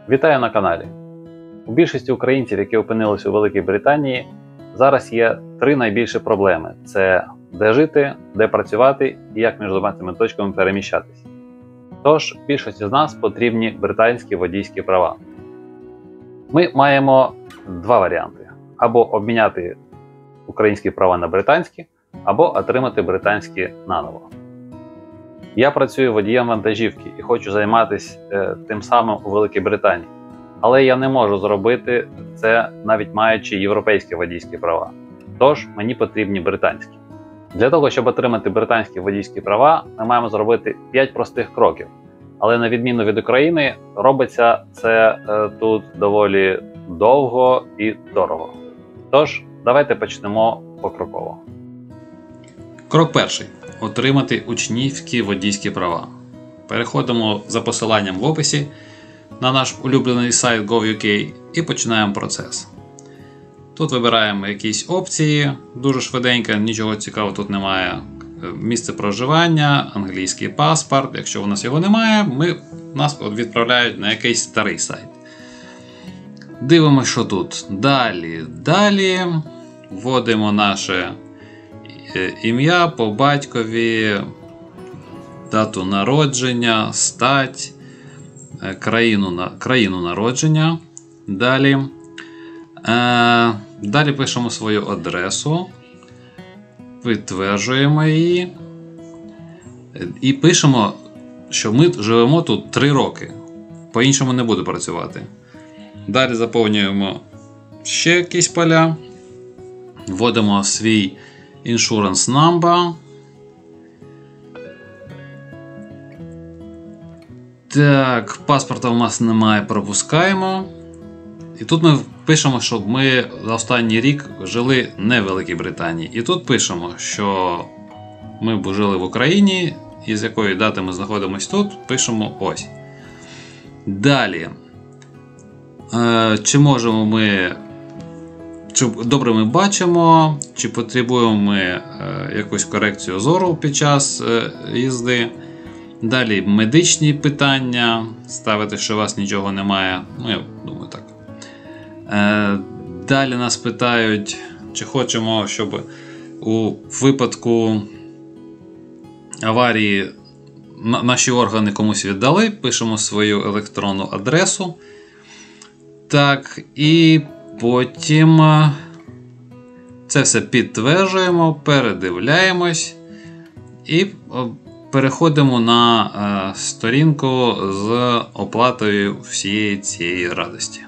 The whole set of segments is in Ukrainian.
Вітаю на каналі! У більшості українців, які опинилися у Великій Британії, зараз є три найбільші проблеми: це де жити, де працювати і як між двома цими точками переміщатись. Тож, більшості з нас потрібні британські водійські права. Ми маємо два варіанти: або обміняти українські права на британські, або отримати британські наново. Я працюю водієм вантажівки і хочу займатися тим самим у Великій Британії. Але я не можу зробити це, навіть маючи європейські водійські права. Тож мені потрібні британські. Для того, щоб отримати британські водійські права, ми маємо зробити 5 простих кроків. Але на відміну від України, робиться це тут доволі довго і дорого. Тож, давайте почнемо покроково. Крок перший. Отримати учнівські водійські права. Переходимо за посиланням в описі на наш улюблений сайт Gov.uk і починаємо процес. Тут вибираємо якісь опції, дуже швиденько, нічого цікавого тут немає. Місце проживання, англійський паспорт. Якщо у нас його немає, нас відправляють на якийсь старий сайт. Дивимося, що тут. Далі вводимо наше ім'я по батькові, дату народження, стать, країну народження. Далі пишемо свою адресу, підтверджуємо її і пишемо, що ми живемо тут 3 роки. По-іншому не буду працювати. Далі заповнюємо ще якісь поля, вводимо свій insurance number. Так, паспорта у нас немає, пропускаємо. І тут ми пишемо, що ми за останній рік жили не в Великій Британії. І тут пишемо, що ми жили в Україні, і з якої дати ми знаходимося тут, пишемо ось. Далі. Чи можемо ми, чи добре ми бачимо, чи потребуємо ми якусь корекцію зору під час їзди. Далі медичні питання, ставити, що у вас нічого немає. Я думаю, так. Далі нас питають, чи хочемо, щоб у випадку аварії наші органи комусь віддали. Пишемо свою електронну адресу. Так, і потім це все підтверджуємо, передивляємось і переходимо на сторінку з оплатою всієї цієї радості.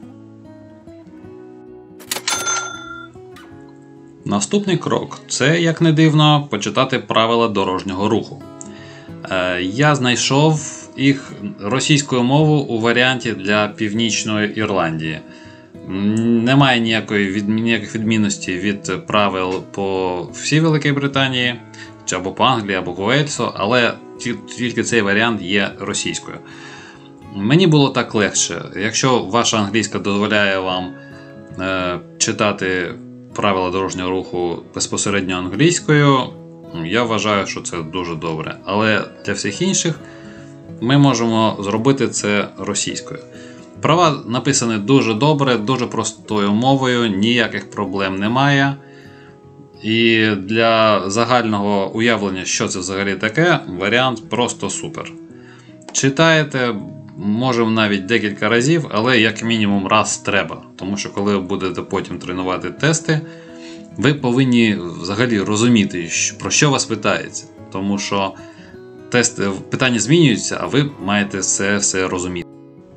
Наступний крок – це, як не дивно, почитати правила дорожнього руху. Я знайшов їх російською мовою у варіанті для Північної Ірландії. Немає ніяких відмінностей від правил по всій Великій Британії, чи або по Англії, або по Уельсу, але тільки цей варіант є російською. Мені було так легше. Якщо ваша англійська дозволяє вам читати правила дорожнього руху безпосередньо англійською, я вважаю, що це дуже добре. Але для всіх інших ми можемо зробити це російською. Права написані дуже добре, дуже простою мовою, ніяких проблем немає. І для загального уявлення, що це взагалі таке, варіант просто супер. Читаєте, можемо навіть декілька разів, але як мінімум раз треба. Тому що коли ви будете потім тренувати тести, ви повинні взагалі розуміти, про що вас питається. Тому що питання змінюються, а ви маєте це все розуміти.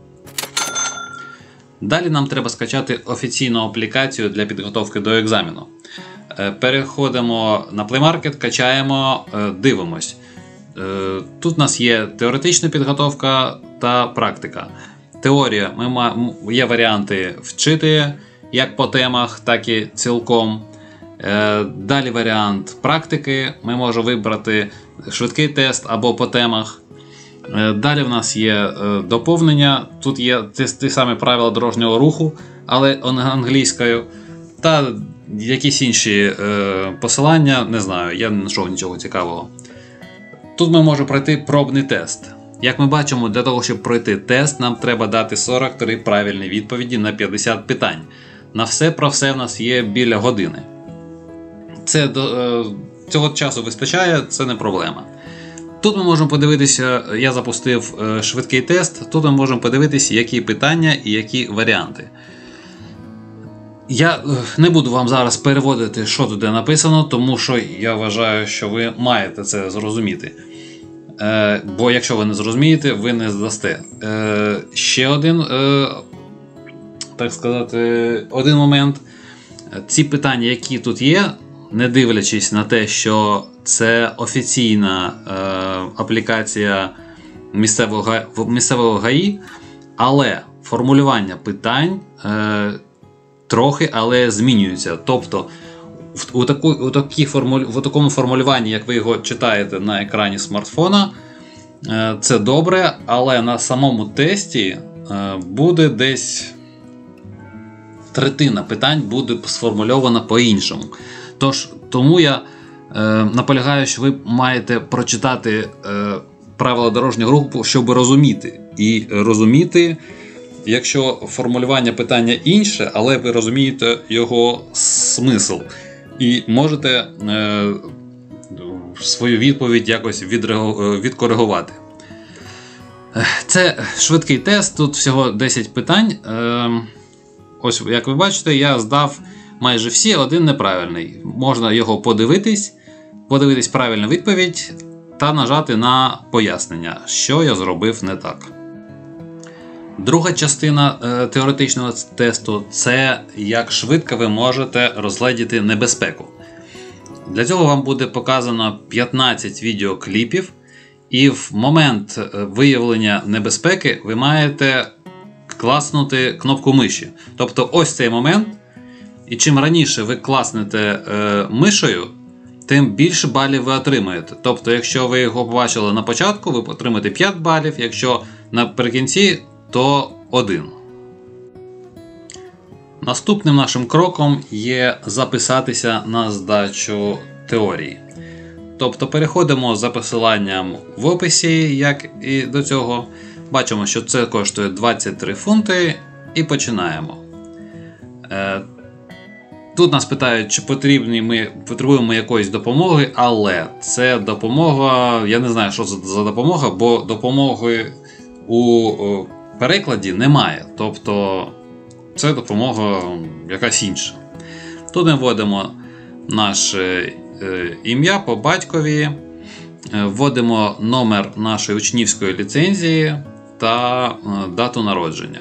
Далі нам треба скачати офіційну аплікацію для підготовки до екзамену. Переходимо на Play Market, качаємо, дивимось. Тут у нас є теоретична підготовка та практика. Теорія, є варіанти вчити як по темах, так і цілком. Далі варіант практики, ми можемо вибрати швидкий тест або по темах. Далі в нас є доповнення, тут є ті самі правила дорожнього руху, але англійською. Та якісь інші посилання, не знаю, я не знайшов нічого цікавого. Тут ми можемо пройти пробний тест. Як ми бачимо, для того, щоб пройти тест, нам треба дати 43 правильні відповіді на 50 питань. На все про все в нас є біля години. Цього часу вистачає, це не проблема. Тут ми можемо подивитися, я запустив швидкий тест, тут ми можемо подивитися, які питання і які варіанти. Я не буду вам зараз переводити, що тут написано, тому що я вважаю, що ви маєте це зрозуміти. Бо якщо ви не зрозумієте, ви не здасте. Ще один, так сказати, один момент. Ці питання, які тут є, не дивлячись на те, що це офіційна аплікація місцевого ГАІ, але формулювання питань трохи, але змінюється. Тобто у такому формулюванні, як ви його читаєте на екрані смартфона, це добре, але на самому тесті буде десь третина питань буде сформульована по-іншому. Тому я наполягаю, що ви маєте прочитати правила дорожнього руху, щоб розуміти. І розуміти, якщо формулювання питання інше, але ви розумієте його смисл. І можете свою відповідь якось відкоригувати. Це швидкий тест, тут всього 10 питань. Ось, як ви бачите, я здав майже всі, один неправильний. Можна його подивитись правильну відповідь та нажати на пояснення, що я зробив не так. Друга частина теоретичного тесту – це як швидко ви можете розгледіти небезпеку. Для цього вам буде показано 15 відеокліпів, і в момент виявлення небезпеки ви маєте класнути кнопку миші. Тобто ось цей момент, і чим раніше ви класнете мишею, тим більше балів ви отримаєте. Тобто, якщо ви його побачили на початку, ви отримаєте 5 балів, якщо наприкінці, то 1. Наступним нашим кроком є записатися на здачу теорії. Тобто переходимо за посиланням в описі, як і до цього. Бачимо, що це коштує 23 фунти і починаємо. Тут нас питають, чи потребуємо якоїсь допомоги, але це допомога, я не знаю, що це за допомога, бо допомоги у перекладі немає. Тобто це допомога якась інша. Тут ми вводимо наше ім'я по батькові, вводимо номер нашої учнівської ліцензії та дату народження.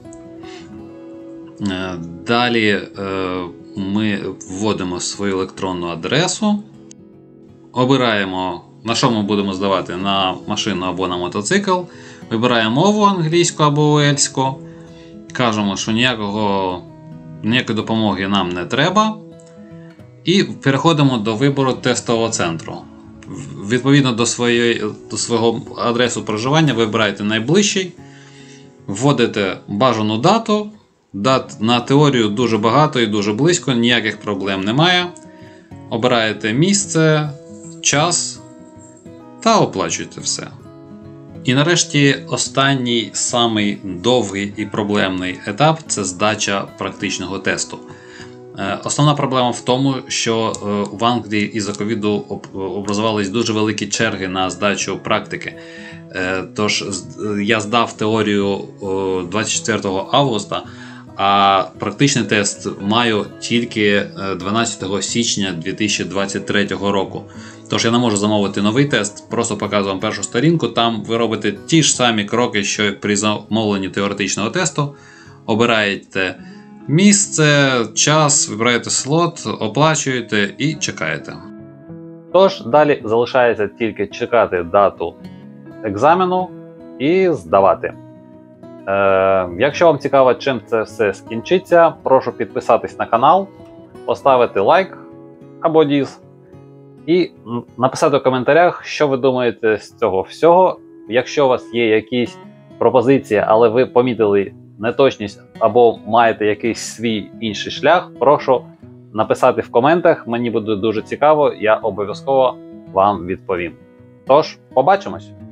Далі ми вводимо свою електронну адресу, обираємо, на що ми будемо здавати, на машину або на мотоцикл, вибираємо мову англійську або уельську, кажемо, що ніякої допомоги нам не треба, і переходимо до вибору тестового центру. Відповідно до свого адресу проживання вибираєте найближчий, вводите бажану дату. Дат на теорію дуже багато і дуже близько, ніяких проблем немає. Обираєте місце, час та оплачуєте все. І нарешті останній, самий довгий і проблемний етап – це здача практичного тесту. Основна проблема в тому, що в Англії із-за ковіду образувались дуже великі черги на здачу практики. Тож я здав теорію 24 августа, а практичний тест маю тільки 12 січня 2023 року. Тож я не можу замовити новий тест, просто показую вам першу сторінку. Там ви робите ті ж самі кроки, що при замовленні теоретичного тесту. Обираєте місце, час, вибираєте слот, оплачуєте і чекаєте. Тож, далі залишається тільки чекати дату екзамену і здавати. Якщо вам цікаво, чим це все скінчиться, прошу підписатись на канал, поставити лайк або діз і написати у коментарях, що ви думаєте з цього всього. Якщо у вас є якісь пропозиції, але ви помітили неточність або маєте якийсь свій інший шлях, прошу написати в коментах, мені буде дуже цікаво, я обов'язково вам відповім. Тож, побачимось!